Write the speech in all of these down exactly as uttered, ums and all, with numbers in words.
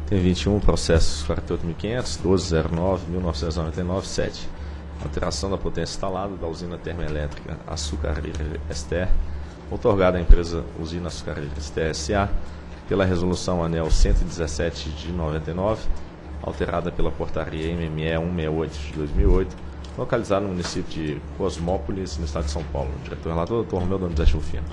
Item vinte e um, processos quarenta e oito mil e quinhentos, doze zero nove mil novecentos e noventa e nove, sete. Alteração da potência instalada da usina termoelétrica Açucareira Ester, outorgada à empresa Usina Açucareira Ester S A pela resolução anel cento e dezessete de noventa e nove, alterada pela portaria M M E cento e sessenta e oito de dois mil e oito, localizada no município de Cosmópolis, no estado de São Paulo. Diretor relator, doutor Romeu Donizete Rufino.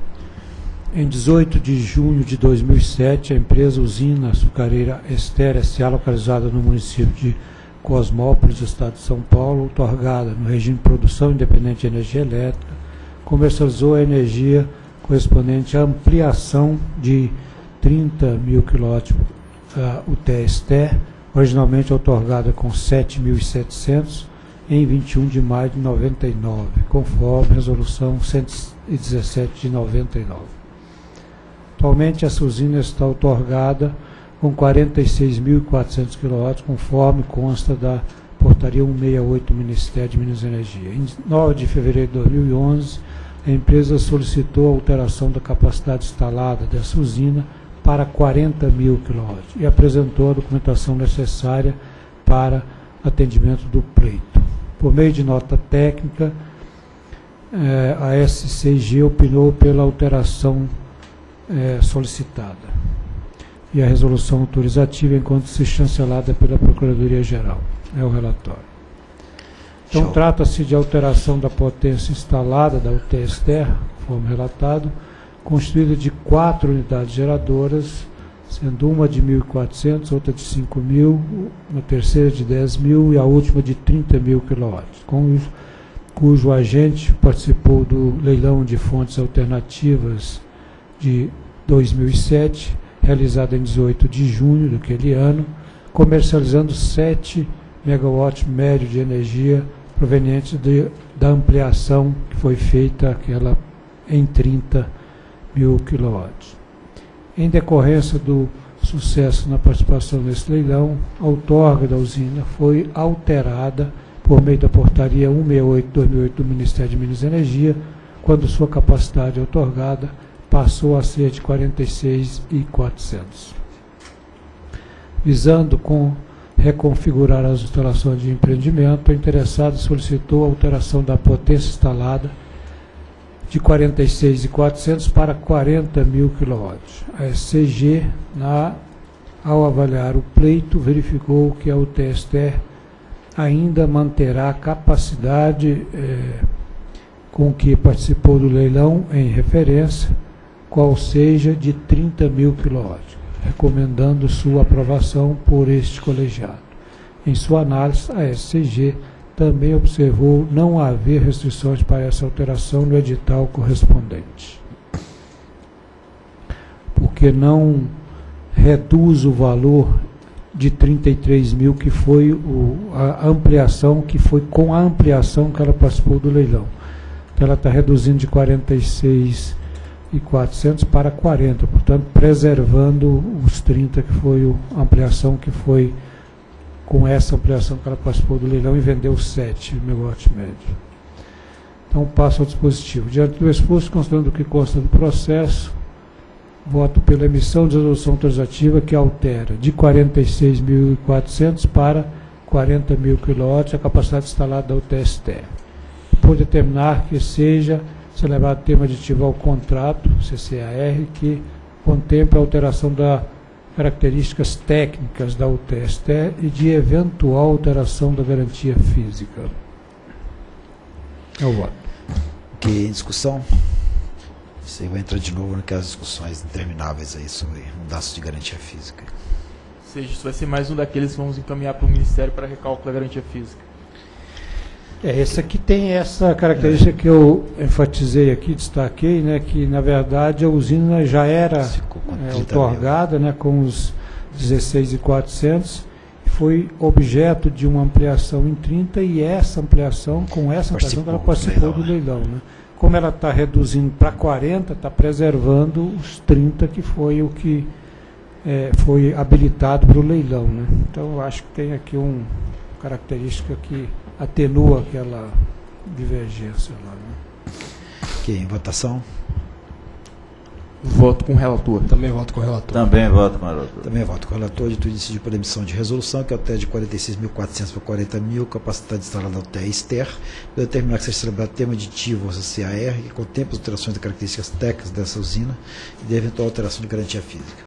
Em dezoito de junho de dois mil e sete, a empresa Usina Açucareira Ester S A, localizada no município de Cosmópolis, estado de São Paulo, outorgada no regime de produção independente de energia elétrica, comercializou a energia correspondente à ampliação de trinta mil quilowatts uh, U T Ester, originalmente outorgada com sete mil e setecentos, em vinte e um de maio de noventa e nove, conforme resolução cento e dezessete de noventa e nove. Atualmente, essa usina está outorgada com quarenta e seis mil e quatrocentos quilowatts, conforme consta da portaria cento e sessenta e oito do Ministério de Minas e Energia. Em nove de fevereiro de dois mil e onze, a empresa solicitou a alteração da capacidade instalada dessa usina para quarenta mil quilowatts e apresentou a documentação necessária para atendimento do pleito. Por meio de nota técnica, eh, a S C G opinou pela alteração eh, solicitada. E a resolução autorizativa encontra-se chancelada pela Procuradoria-Geral. É o relatório. Então, trata-se de alteração da potência instalada da U T Ester, conforme relatado, constituída de quatro unidades geradoras, sendo uma de mil e quatrocentos, outra de cinco mil, uma terceira de dez mil e a última de trinta mil quilowatts, com, cujo agente participou do leilão de fontes alternativas de dois mil e sete, realizado em dezoito de junho daquele ano, comercializando sete megawatts médio de energia provenientes de, da ampliação que foi feita aquela em trinta mil quilowatts. Em decorrência do sucesso na participação nesse leilão, a outorga da usina foi alterada por meio da portaria cento e sessenta e oito de dois mil e oito do Ministério de Minas e Energia, quando sua capacidade outorgada passou a ser de quarenta e seis mil e quatrocentos. Visando com reconfigurar as instalações de empreendimento, o interessado solicitou a alteração da potência instalada de quarenta e seis mil e quatrocentos para quarenta mil quilowatts. A S C G, na, ao avaliar o pleito, verificou que a U T Ester ainda manterá a capacidade eh, com que participou do leilão em referência, qual seja de trinta mil quilowatts, recomendando sua aprovação por este colegiado. Em sua análise, a S C G também observou não haver restrições para essa alteração no edital correspondente, porque não reduz o valor de trinta e três mil, que foi o, a ampliação, que foi com a ampliação que ela participou do leilão. Então, ela está reduzindo de quarenta e seis mil e quatrocentos para quarenta, portanto, preservando os trinta, que foi a ampliação que foi com essa ampliação que ela participou do leilão e vendeu sete megawatts médio. Então, passo ao dispositivo. Diante do exposto, considerando o que consta do processo, voto pela emissão de resolução autorizativa que altera de quarenta e seis mil e quatrocentos para quarenta mil quilowatts a capacidade instalada da U T Ester. Por determinar que seja celebrado termo aditivo ao contrato, C C A R, que contempla a alteração das características técnicas da U T Ester e de eventual alteração da garantia física. É o voto. Ok, em discussão? Você vai entrar de novo naquelas discussões intermináveis aí sobre mudança de garantia física. Ou seja, isso vai ser mais um daqueles que vamos encaminhar para o Ministério para recálculo da garantia física. É, esse aqui tem essa característica é. que eu enfatizei aqui, destaquei, né, que na verdade a usina já era é, outorgada, né, com os dezesseis mil e quatrocentos, foi objeto de uma ampliação em trinta, e essa ampliação, com essa ampliação, ela participou do leilão. Né? Como ela está reduzindo para quarenta, está preservando os trinta, que foi o que é, foi habilitado para o leilão. Né? Então, eu acho que tem aqui uma característica que atenua aquela divergência lá. Né? Ok, em votação. Voto com o relator. Também voto com o relator. Também voto com o relator. Também voto com o relator. De tudo decidido por emissão de resolução, que é o T E D de quarenta e seis mil quatrocentos por quarenta mil, capacidade instalada ao T E Ester, determinar que seja celebrado tema aditivo, ou C A R, que contempla as alterações de características técnicas dessa usina e de eventual alteração de garantia física.